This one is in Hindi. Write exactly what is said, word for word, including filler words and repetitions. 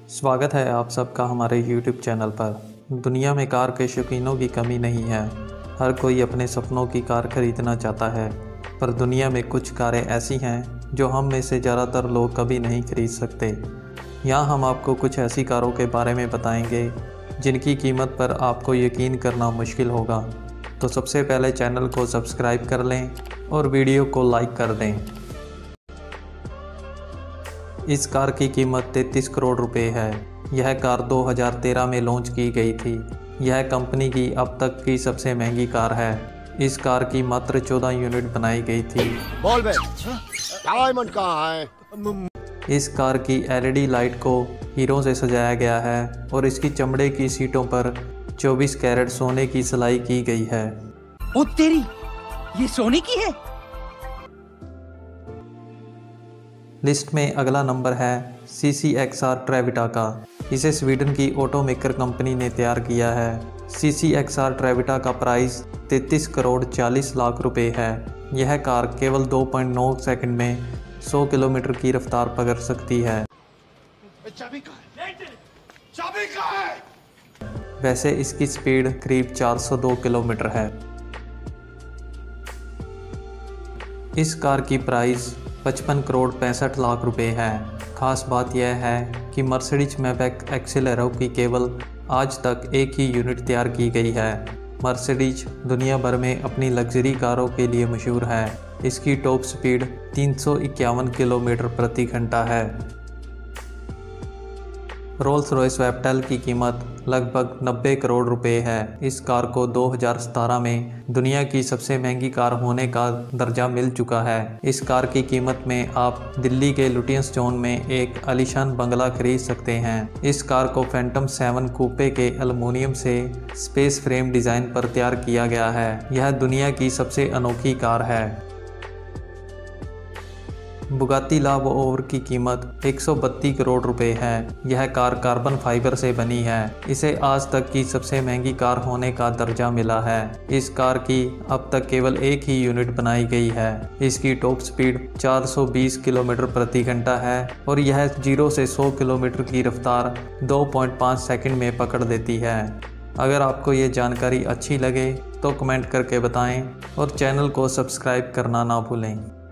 स्वागत है आप सबका हमारे यूट्यूब चैनल पर। दुनिया में कार के शौकीनों की कमी नहीं है। हर कोई अपने सपनों की कार खरीदना चाहता है, पर दुनिया में कुछ कारें ऐसी हैं जो हम में से ज़्यादातर लोग कभी नहीं खरीद सकते। यहाँ हम आपको कुछ ऐसी कारों के बारे में बताएंगे जिनकी कीमत पर आपको यकीन करना मुश्किल होगा। तो सबसे पहले चैनल को सब्सक्राइब कर लें और वीडियो को लाइक कर दें। इस कार की कीमत तैंतीस करोड़ रुपए है। यह कार दो हज़ार तेरह में लॉन्च की गई थी। यह कंपनी की अब तक की सबसे महंगी कार है। इस कार की मात्र चौदह यूनिट बनाई गई थी। बोल बे, डायमंड कहाँ है? इस कार की एलईडी लाइट को हीरों से सजाया गया है और इसकी चमड़े की सीटों पर चौबीस कैरेट सोने की सिलाई की गई है। ओ तेरी, ये सोने की है? लिस्ट में अगला नंबर है सी सी एक्स आर ट्रेविटा का। इसे स्वीडन की ऑटोमेकर कंपनी ने तैयार किया है। सी सी एक्स आर ट्रेविटा का प्राइस तैंतीस करोड़ चालीस लाख रुपए है। यह कार केवल दो पॉइंट नौ सेकंड में सौ किलोमीटर की रफ्तार पकड़ सकती है। चाबी कहाँ है? चाबी कहाँ है? वैसे इसकी स्पीड करीब चार सौ दो किलोमीटर है। इस कार की प्राइस पचपन करोड़ पैंसठ लाख रुपए है। खास बात यह है कि मर्सिडीज मैबैक एक्सेलेरो की केवल आज तक एक ही यूनिट तैयार की गई है। मर्सिडीज दुनिया भर में अपनी लग्जरी कारों के लिए मशहूर है। इसकी टॉप स्पीड तीन सौ इक्यावन किलोमीटर प्रति घंटा है। रोल्स रॉयस वेप्टेल की कीमत लगभग नब्बे करोड़ रुपए है। इस कार को दो हज़ार सत्रह में दुनिया की सबसे महंगी कार होने का दर्जा मिल चुका है। इस कार की कीमत में आप दिल्ली के लुटियंस जोन में एक आलीशान बंगला खरीद सकते हैं। इस कार को फैंटम सेवन कूपे के एल्युमिनियम से स्पेस फ्रेम डिज़ाइन पर तैयार किया गया है। यह दुनिया की सबसे अनोखी कार है। बुगाती लावओवर की कीमत एक सौ बत्तीस करोड़ रुपए है। यह कार कार्बन फाइबर से बनी है। इसे आज तक की सबसे महंगी कार होने का दर्जा मिला है। इस कार की अब तक केवल एक ही यूनिट बनाई गई है। इसकी टॉप स्पीड चार सौ बीस किलोमीटर प्रति घंटा है और यह जीरो से सौ किलोमीटर की रफ्तार दो पॉइंट पाँच सेकंड में पकड़ देती है। अगर आपको ये जानकारी अच्छी लगे तो कमेंट करके बताएं और चैनल को सब्सक्राइब करना ना भूलें।